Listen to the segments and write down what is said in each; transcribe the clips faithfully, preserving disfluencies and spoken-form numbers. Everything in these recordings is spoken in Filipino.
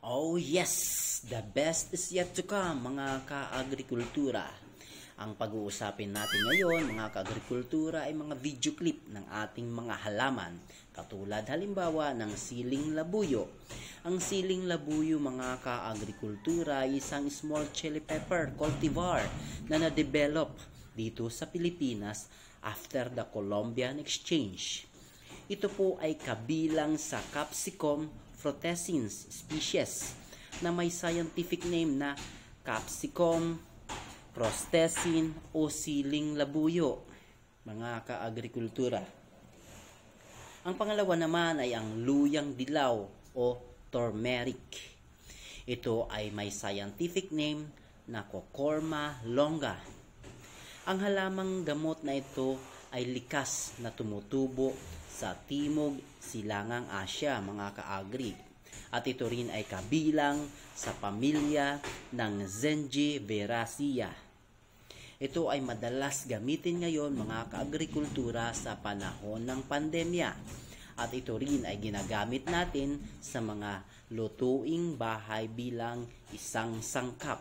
Oh yes, the best is yet to come mga ka-agrikultura. Ang pag-uusapin natin ngayon mga ka-agrikultura ay mga video clip ng ating mga halaman. Katulad halimbawa ng siling labuyo. Ang siling labuyo mga ka-agrikultura ay isang small chili pepper cultivar na na-develop dito sa Pilipinas after the Columbian Exchange. Ito po ay kabilang sa Capsicum frutescens species na may scientific name na Capsicum frutescens o siling labuyo, mga ka-agrikultura. Ang pangalawa naman ay ang luyang dilaw o turmeric. Ito ay may scientific name na Cocorma longa. Ang halamang gamot na ito ay likas na tumutubo sa Timog Silangang Asya, mga kaagri. At ito rin ay kabilang sa pamilya ng Zingiberaceae. Ito ay madalas gamitin ngayon mga kaagrikultura sa panahon ng pandemya. At ito rin ay ginagamit natin sa mga lutuing bahay bilang isang sangkap.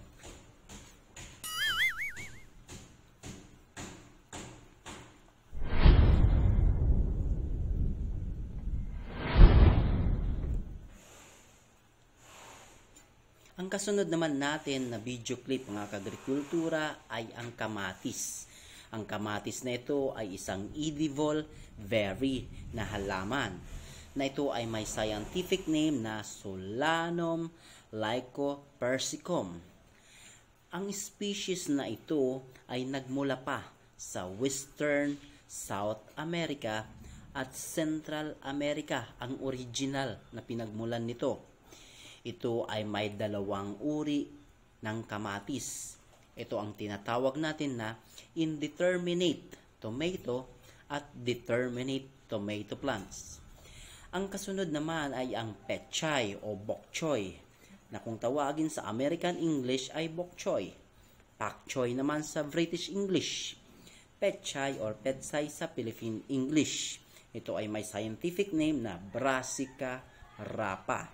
Ang kasunod naman natin na video clip mga kagrikultura ay ang kamatis. Ang kamatis na ito ay isang edible berry na halaman na ito ay may scientific name na Solanum lycopersicum. Ang species na ito ay nagmula pa sa Western South America at Central America ang original na pinagmulan nito. Ito ay may dalawang uri ng kamatis. Ito ang tinatawag natin na indeterminate tomato at determinate tomato plants. Ang kasunod naman ay ang pechay o bok choy, na kung tawagin sa American English ay bok choy. Pak choy naman sa British English. Pechay or petsay sa Philippine English. Ito ay may scientific name na Brassica rapa.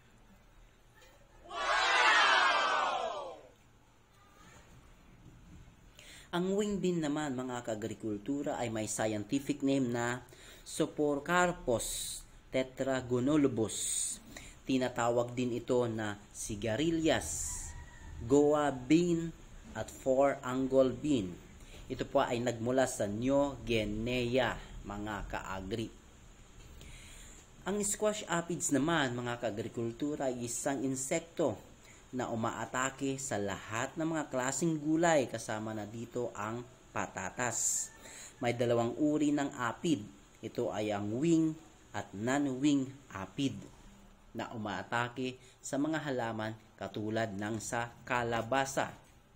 Ang wing bean naman mga kaagrikultura ay may scientific name na Soporcarpus tetragonolobus. Tinatawag din ito na sigarilyas, goa bean at four-angle bean. Ito po ay nagmula sa New Guinea mga kaagri. Ang squash aphids naman mga kaagrikultura ay isang insekto na umaatake sa lahat ng mga klaseng gulay kasama na dito ang patatas. May dalawang uri ng aphid. Ito ay ang wing at non-wing aphid na umaatake sa mga halaman katulad ng sa kalabasa.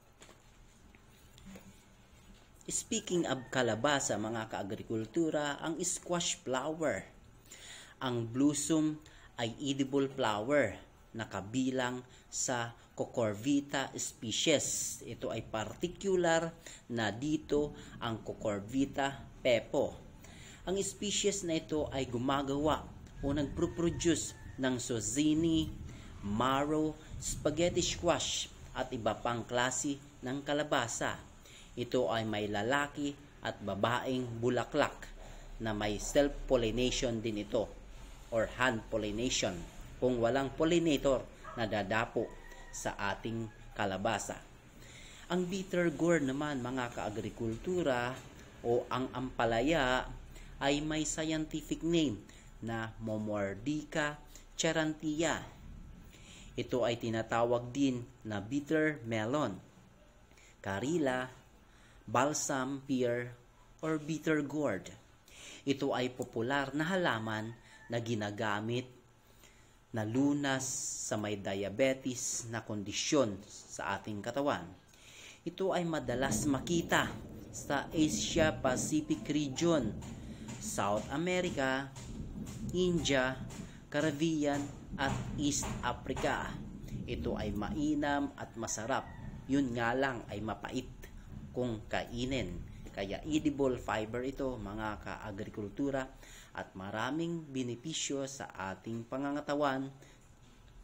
Speaking of kalabasa mga kaagrikultura, ang squash flower. Ang blossom ay edible flower na kabilang sa Cucurbita species. Ito ay particular na dito ang Cucurbita pepo. Ang species na ito ay gumagawa o nagproproduce ng zucchini, marrow, spaghetti squash at iba pang klase ng kalabasa. Ito ay may lalaki at babaeng bulaklak na may self-pollination din ito or hand pollination kung walang pollinator na dadapo sa ating kalabasa. Ang bitter gourd naman mga kaagrikultura o ang ampalaya ay may scientific name na Momordica charantia. Ito ay tinatawag din na bitter melon, karila, balsam pear, or bitter gourd. Ito ay popular na halaman na ginagamit na lunas sa may diabetes na kondisyon sa ating katawan. Ito ay madalas makita sa Asia Pacific region, South America, India, Caribbean at East Africa. Ito ay mainam at masarap. Yun nga lang ay mapait kung kainin. Kaya edible fiber ito mga ka-agrikultura at maraming benepisyo sa ating pangangatawan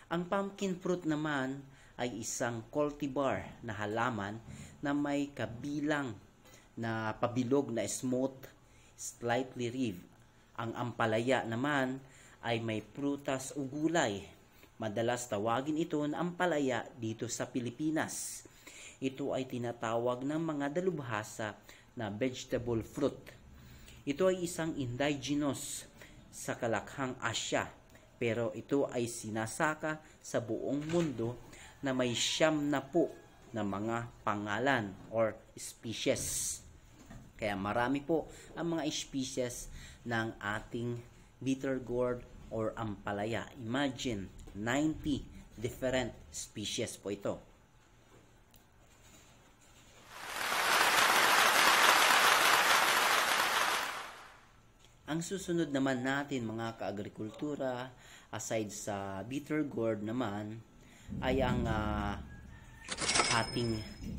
Ang pumpkin fruit naman ay isang cultivar na halaman na may kabilang na pabilog na smooth, slightly rive. Ang ampalaya naman ay may prutas o gulay. Madalas tawagin ito na ampalaya dito sa Pilipinas. Ito ay tinatawag ng mga dalubhasa na vegetable fruit. Ito ay isang indigenous sa Kalakhang Asya, pero ito ay sinasaka sa buong mundo na may siyam na po na mga pangalan or species. Kaya marami po ang mga species ng ating bitter gourd or ampalaya. Imagine, ninety different species po ito. Ang susunod naman natin mga kaagrikultura, aside sa bitter gourd naman, ay ang uh, ating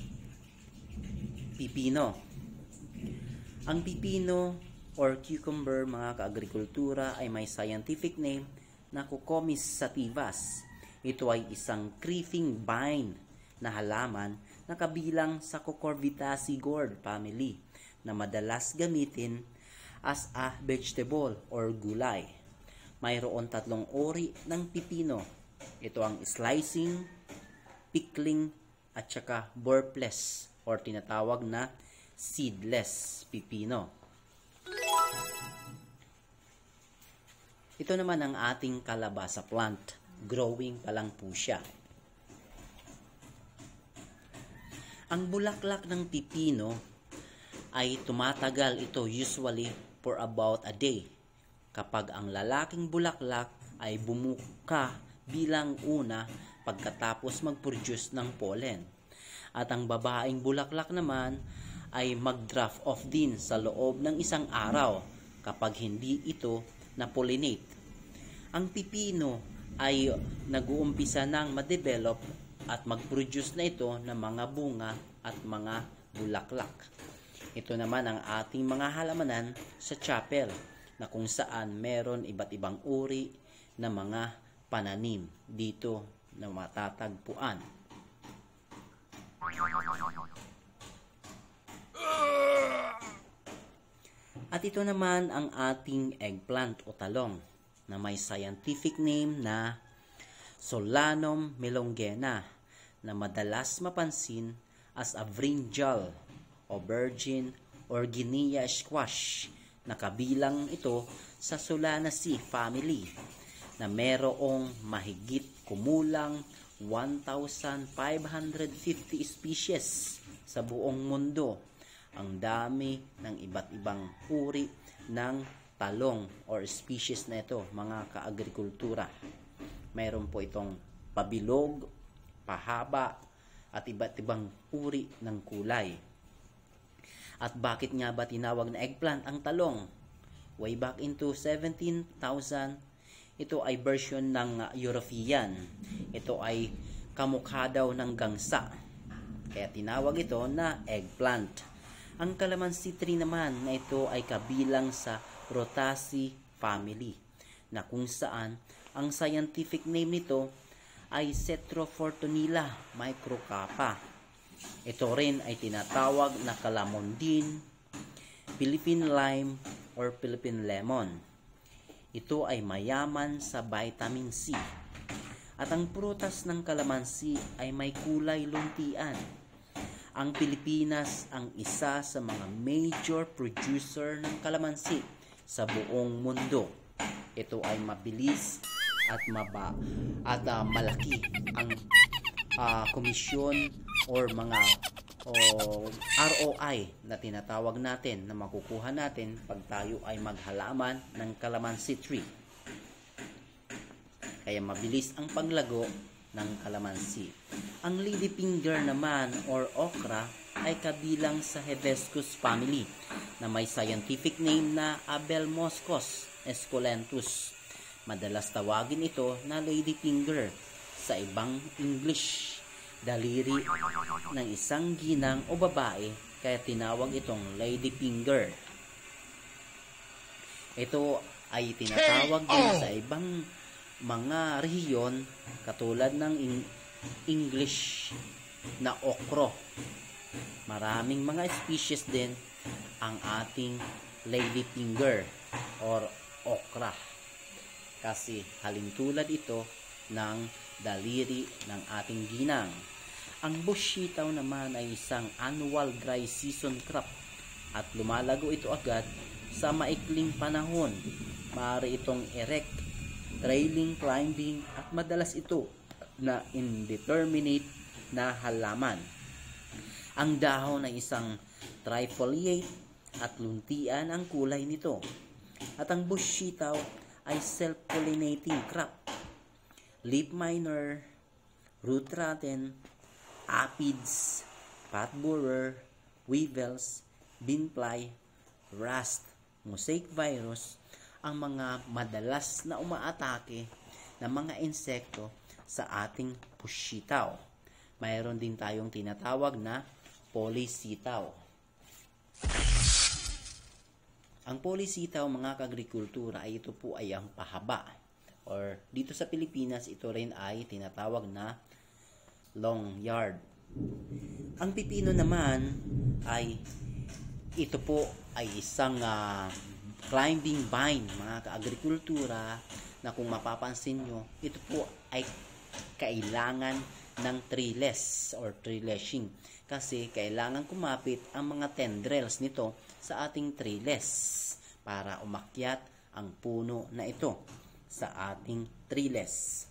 pipino. Ang pipino or cucumber mga kaagrikultura ay may scientific name na Cucumis sativas. Ito ay isang creeping vine na halaman na kabilang sa Cucurbitaceae gourd family na madalas gamitin as a vegetable or gulay. Mayroon tatlong uri ng pipino. Ito ang slicing, pickling, at saka burpless or tinatawag na seedless pipino. Ito naman ang ating kalabasa plant. Growing pa lang po siya. Ang bulaklak ng pipino ay tumatagal ito usually for about a day. Kapag ang lalaking bulaklak ay bumuka bilang una pagkatapos mag-produce ng pollen. At ang babaeng bulaklak naman ay mag-draft off din sa loob ng isang araw kapag hindi ito na-pollinate. Ang pipino ay nag-uumpisa ng ma-develop at mag-produce na ito ng mga bunga at mga bulaklak. Ito naman ang ating mga halamanan sa chapel na kung saan meron iba't ibang uri na mga pananim dito na matatagpuan. At ito naman ang ating eggplant o talong na may scientific name na Solanum melongena na madalas mapansin as a brinjal, aubergine, or guinea squash na kabilang ito sa Solanaceae family na merong mahigit kumulang one thousand five hundred fifty species sa buong mundo. Ang dami ng iba't ibang uri ng talong or species na ito, mga kaagrikultura. Mayroon po itong pabilog, pahaba, at iba't ibang uri ng kulay. At bakit nga ba tinawag na eggplant ang talong? Way back into seventeen thousand, ito ay version ng European. Ito ay kamukha daw ng gangsa. Kaya tinawag ito na eggplant. Ang calamansi tree naman na ito ay kabilang sa Rutaceae family na kung saan ang scientific name nito ay Cetrofortunilla microcapa. Ito rin ay tinatawag na calamondin, Philippine lime, or Philippine lemon. Ito ay mayaman sa vitamin C. At ang prutas ng kalamansi ay may kulay luntian. Ang Pilipinas ang isa sa mga major producer ng kalamansi sa buong mundo. Ito ay mabilis at maba at uh, malaki ang uh, komisyon or mga o R O I na tinatawag natin na makukuha natin pag tayo ay maghalaman ng calamansi tree. Kaya mabilis ang paglago ng kalamansi. Ang ladyfinger naman or okra ay kabilang sa Hibiscus family na may scientific name na Abelmoschus esculentus. Madalas tawagin ito na ladyfinger sa ibang English. Daliri ng isang ginang o babae kaya tinawag itong ladyfinger. Ito ay tinatawag din sa ibang mga rehiyon katulad ng English na okro. Maraming mga species din ang ating ladyfinger or okra, kasi halintulad ito ng daliri ng ating ginang. Ang bush sitaw naman ay isang annual dry season crop at lumalago ito agad sa maikling panahon. Maaari itong erect, trailing, climbing at madalas ito na indeterminate na halaman. Ang dahon ay isang trifoliate at luntian ang kulay nito. At ang bush sitaw ay self-pollinating crop. Leaf miner, root rotten, aphids, pot borer, weevils, beanfly, rust, mosaic virus ang mga madalas na umaatake ng mga insekto sa ating bush sitaw. Mayroon din tayong tinatawag na polisitaw. Ang polisitaw, mga kaagrikultura, ay ito po ay ang pahaba, or dito sa Pilipinas ito rin ay tinatawag na long yard. Ang pipino naman ay ito po ay isang uh, climbing vine, mga kaagrikultura, na kung mapapansin nyo, ito po ay kailangan ng treeless or treelessing, kasi kailangan kumapit ang mga tendrils nito sa ating treeless para umakyat ang puno na ito sa ating treeless.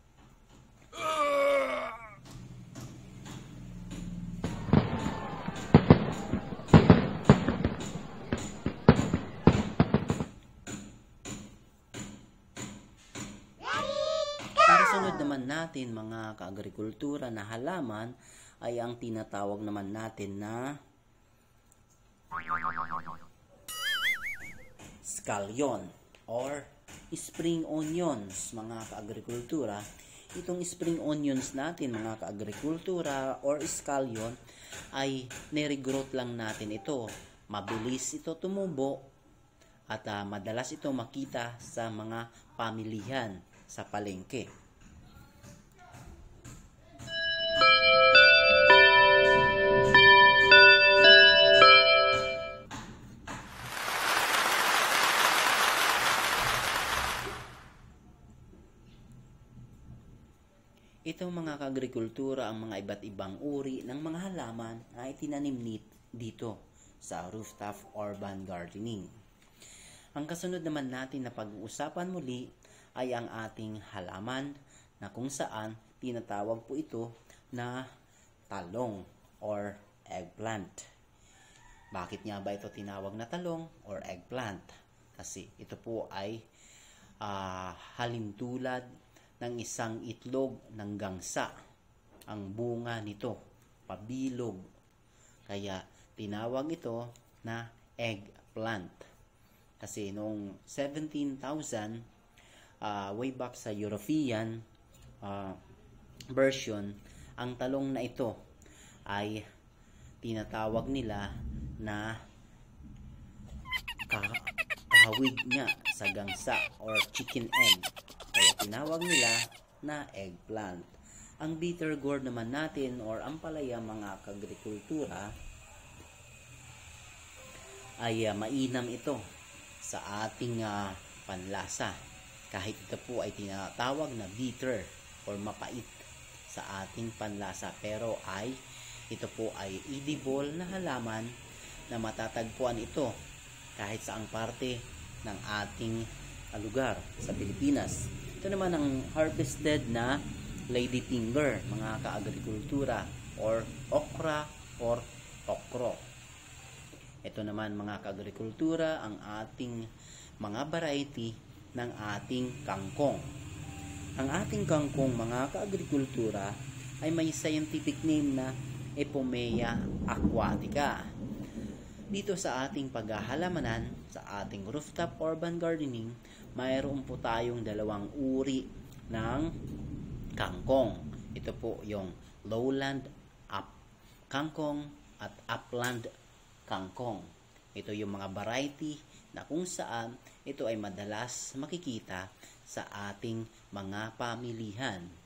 Sunod naman natin, mga kaagrikultura, na halaman ay ang tinatawag naman natin na scallion or spring onions, mga kaagrikultura. Itong spring onions natin, mga kaagrikultura, or scallion, ay niregrowth lang natin ito. Mabilis ito tumubo at uh, madalas ito makita sa mga pamilihan sa palengke. Itong mga kaagrikultura, ang mga iba't ibang uri ng mga halaman ay tinanim dito sa rooftop urban gardening. Ang kasunod naman natin na pag-uusapan muli ay ang ating halaman, na kung saan tinatawag po ito na talong or eggplant. Bakit nga ba ito tinawag na talong or eggplant? Kasi ito po ay uh, halintulad ng isang itlog ng gangsa. Ang bunga nito pabilog, kaya tinawag ito na eggplant. Kasi noong seventeen thousand, uh, way back sa European uh, version, ang talong na ito ay tinatawag nila na kahawig niya sa gangsa or chicken egg. Kaya tinawag nila na eggplant. Ang bitter gourd naman natin or ampalaya, mga kaagrikultura, ay uh, mainam ito sa ating uh, panlasa. Kahit ito po ay tinatawag na bitter or mapait sa ating panlasa, pero ay ito po ay edible na halaman na matatagpuan ito kahit saang parte ng ating uh, lugar sa Pilipinas. Ito naman ang harvested na ladyfinger, mga kaagrikultura, or okra or okro. Ito naman, mga kaagrikultura, ang ating mga variety ng ating kangkong. Ang ating kangkong, mga kaagrikultura, ay may scientific name na Epomea aquatica. Dito sa ating paghahalamanan, sa ating rooftop urban gardening, mayroon po tayong dalawang uri ng kangkong. Ito po yung lowland up kangkong at upland kangkong. Ito yung mga variety na kung saan ito ay madalas makikita sa ating mga pamilihan.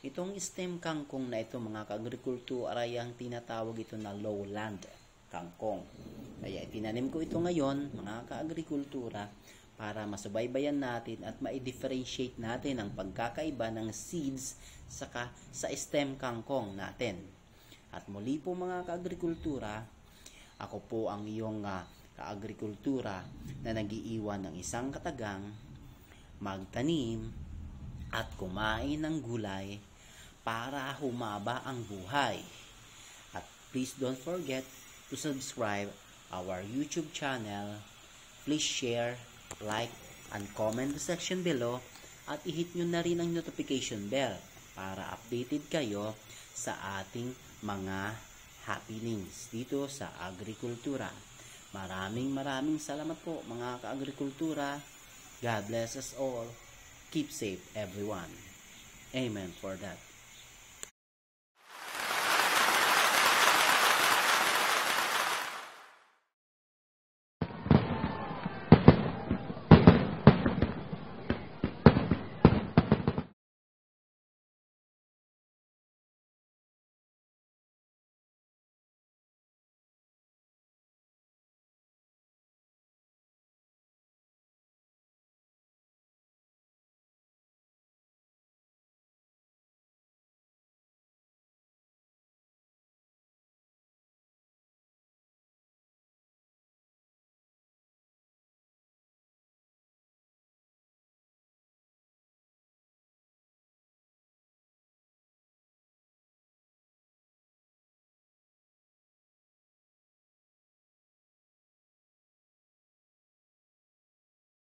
Itong stem kangkong na ito mga ka-agrikultura ay ang tinatawag ito na lowland kangkong. Kaya itinanim ko ito ngayon mga ka-agrikultura para masubaybayan natin at ma-differentiate natin ang pagkakaiba ng seeds saka sa stem kangkong natin. At muli po mga ka-agrikultura, ako po ang iyong uh, ka-agrikultura na nagiiwan ng isang katagang magtanim at kumain ng gulay para humaba ang buhay. At please don't forget to subscribe our YouTube channel. Please share, like, and comment the section below at i-hit nyo na rin ang notification bell para updated kayo sa ating mga happenings dito sa agrikultura. Maraming maraming salamat po mga ka-agrikultura. God bless us all. Keep safe everyone. Amen for that.